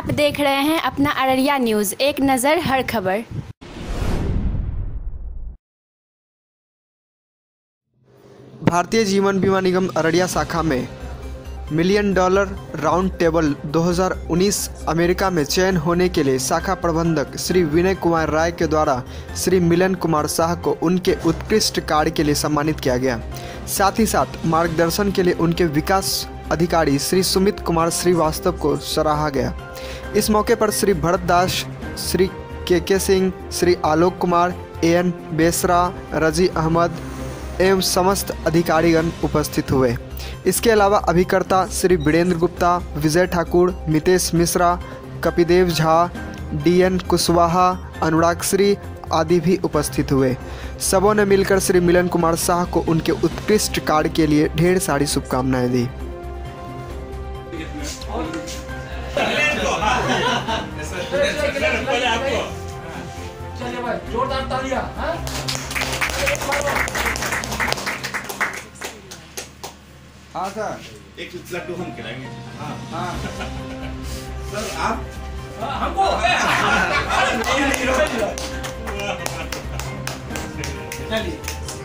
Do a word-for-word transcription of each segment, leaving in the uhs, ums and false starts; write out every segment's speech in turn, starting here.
आप देख रहे हैं अपना अररिया न्यूज़, एक नज़र हर खबर। भारतीय जीवन बीमा निगम अररिया शाखा में मिलियन डॉलर राउंड टेबल दो हज़ार उन्नीस अमेरिका में चयन होने के लिए शाखा प्रबंधक श्री विनय कुमार राय के द्वारा श्री मिलन कुमार शाह को उनके उत्कृष्ट कार्य के लिए सम्मानित किया गया। साथ ही साथ मार्गदर्शन के लिए उनके विकास अधिकारी श्री सुमित कुमार श्रीवास्तव को सराहा गया। इस मौके पर श्री भरत दास, Shri K K Singh, Shri Alok Kumar, A N Besra, Razi Ahmad एवं समस्त अधिकारीगण उपस्थित हुए। इसके अलावा अभिकर्ता श्री वीरेंद्र गुप्ता, विजय ठाकुर, मितेश मिश्रा, कपिदेव झा, डी एन कुशवाहा, अनुराग श्री आदि भी उपस्थित हुए। सबों ने मिलकर श्री मिलन कुमार शाह को उनके उत्कृष्ट कार्य के लिए ढेर सारी शुभकामनाएं दी। जोरदार तालियां। हाँ सर, एक लड्डू हम खिलाएंगे। हाँ हाँ सर, आप हमको चलिए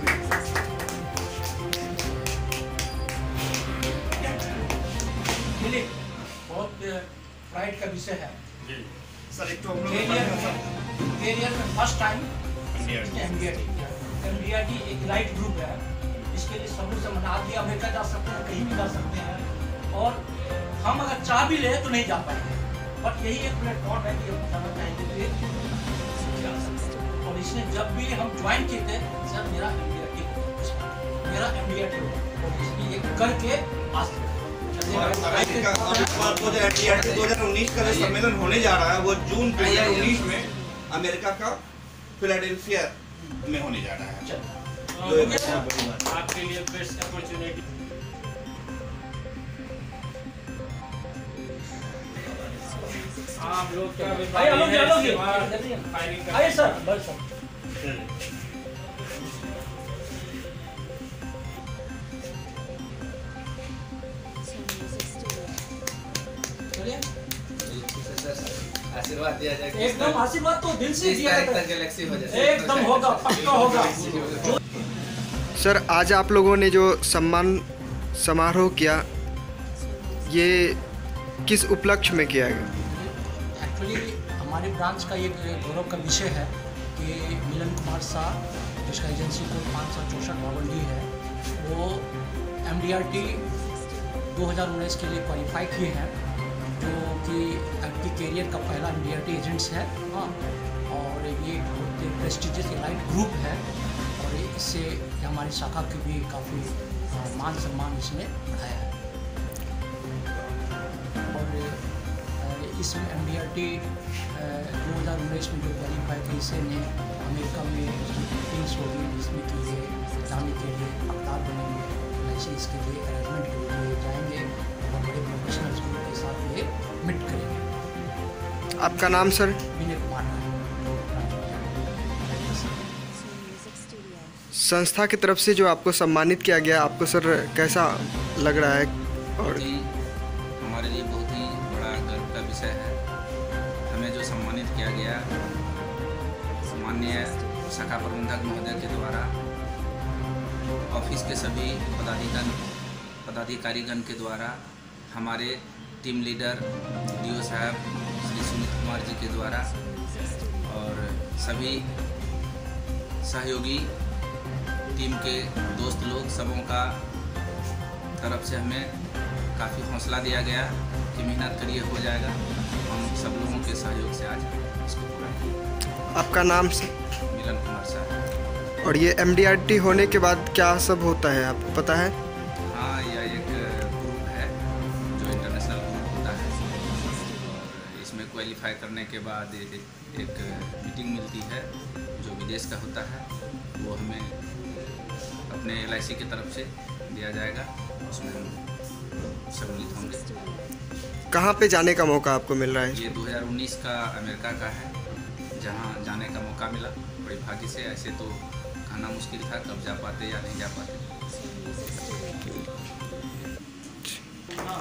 बहुत प्राइड का विषय है सर। एक तो हम लोग कैरियर में फर्स्ट टाइम एमडीआरटी एमडीआरटी एक राइट ग्रुप है। इसके लिए सबूत से मना दिया, अमेरिका जा सकते हैं, कहीं भी जा सकते हैं, और हम अगर चाह भी ले तो नहीं जा पाएंगे। बट यही एक प्लेटफॉर्म है कि हम बताना चाहेंगे कि और इसने जब भी हम ज्वाइन किए थे, सर मेरा एमडीआरटी मेरा एमडीआरटी और इसने ये करके आज दो हजार उन्नीस का जो सम्मेलन होने जा रहा है वो जून दो हजार उन्नीस में अमेरिका का फिलाडेल्फिया में होने जा रहा है। आपके लिए बेस्ट अपॉर्चुनिटी। आप लोग क्या आइए सर, बस सर आशीर्वाद दिया जाए। एकदम आशीर्वाद तो दिल से दिया जाता है। गैलेक्सी हो जाए एकदम होगा, पक्का होगा। सर, आज आप लोगों ने जो सम्मान समारोह किया, ये किस उपलक्ष्य में किया गया? एक्चुअली हमारे ब्रांच का ये गौरव का विषय है कि मिलन कुमार शाह, जिसका एजेंसी कोड पाँच सौ चौंसठ बावन डी है, वो एमडीआरटी दो हज़ार उन्नीस के लिए क्वालिफाई किए हैं, जो कि आपकी कैरियर का पहला एमडीआरटी एजेंट्स है। हाँ, और ये बहुत प्रेस्टिजियस लाइट ग्रुप है, और इससे हमारी शाखा की भी काफ़ी मान सम्मान इसने बढ़ाया है। और इसमें एमडीआरटी दो हज़ार उन्नीस में जो क्वालिफाई थे, इसे ने अमेरिका में मीटिंग्स होगी, जिसमें कि ये जाने के लिए हकदार बनेंगे, ऐसे इसके लिए अरेंजमेंट के लिए जाएंगे और बड़े प्रोफेशनल्स ग्रुप के साथ ये मीट करेंगे। आपका नाम सर? विनय कुमार। संस्था की तरफ से जो आपको सम्मानित किया गया, आपको सर कैसा लग रहा है? और हमारे लिए बहुत ही बड़ा गर्व का विषय है। हमें जो सम्मानित किया गया माननीय शाखा प्रबंधक महोदय के द्वारा ऑफिस के सभी पदाधिकारी पदाधिकारीगण के द्वारा, हमारे टीम लीडर डीओ साहब श्री सुमित कुमार जी के द्वारा और सभी सहयोगी टीम के दोस्त लोग सबों का तरफ से हमें काफ़ी हौसला दिया गया कि मेहनत करिए, हो जाएगा। हम सब लोगों के सहयोग से आज इसको पूरा किया। आपका नाम सर? मिलन कुमार शाह। और ये एमडीआरटी होने के बाद क्या सब होता है, आपको पता है? हाँ, यह एक ग्रुप है जो इंटरनेशनल ग्रुप होता है, और इसमें क्वालिफाई करने के बाद एक, एक मीटिंग मिलती है जो विदेश का होता है, वो हमें अपने एल आई सी की तरफ से दिया जाएगा, उसमें हम सम्मिलित होंगे। कहाँ पे जाने का मौका आपको मिल रहा है? ये दो हज़ार उन्नीस का अमेरिका का है, जहाँ जाने का मौका मिला बड़ी भाग्य से। ऐसे तो कहना मुश्किल था कब जा पाते या नहीं जा पाते।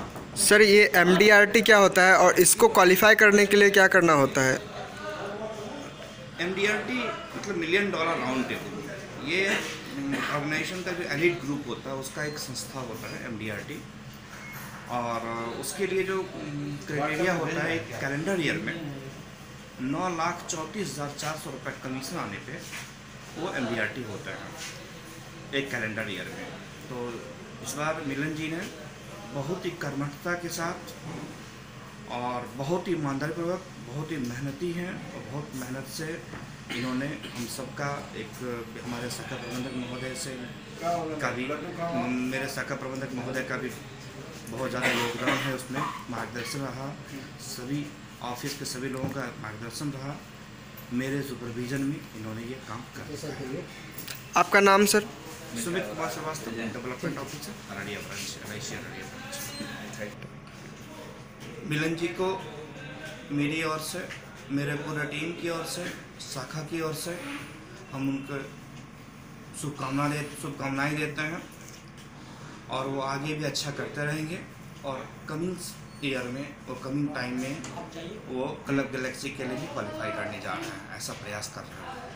सर ये एम डी आर टी क्या होता है और इसको क्वालिफाई करने के लिए क्या करना होता है? एम डी आर टी मतलब मिलियन डॉलर राउंड टेबल, ये ऑर्गेनाइजेशन का जो एलिट ग्रुप होता है उसका एक संस्था होता है एम डी आर टी, और उसके लिए जो क्राइटेरिया होता है एक कैलेंडर ईयर में नौ लाख चौंतीस हज़ार चार सौ रुपये कमीशन आने पे वो एम डी आर टी होता है एक कैलेंडर ईयर में। तो इस बार मिलन जी ने बहुत ही कर्मठता के साथ और बहुत ही ईमानदारीपूर्वक, बहुत ही मेहनती हैं और बहुत मेहनत से इन्होंने हम सबका एक, हमारे शाखा प्रबंधक महोदय से का भी, मेरे शाखा प्रबंधक महोदय का भी बहुत ज़्यादा योगदान है उसमें, मार्गदर्शन रहा, सभी ऑफिस के सभी लोगों का मार्गदर्शन रहा, मेरे सुपरविजन में इन्होंने ये काम कर। आपका नाम sir? Sumit Kumar Shrivastava, development officer Araria branch, L I C Araria branch. Milan ji को मेरी ओर से, मेरे पूरे टीम की ओर से, शाखा की ओर से हम उनको शुभकामना दे शुभकामनाएँ देते हैं और वो आगे भी अच्छा करते रहेंगे और कमिंग ईयर में और कमिंग टाइम में वो क्लब गैलेक्सी के लिए भी क्वालिफाई करने जा रहे हैं, ऐसा प्रयास कर रहे हैं।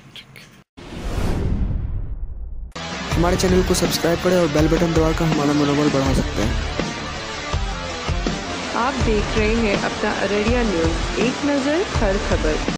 हमारे चैनल को सब्सक्राइब करें और बेल बटन दबाकर हमारा मनोबल बढ़ा सकते हैं। आप देख रहे हैं अपना अररिया न्यूज़, एक नज़र हर खबर।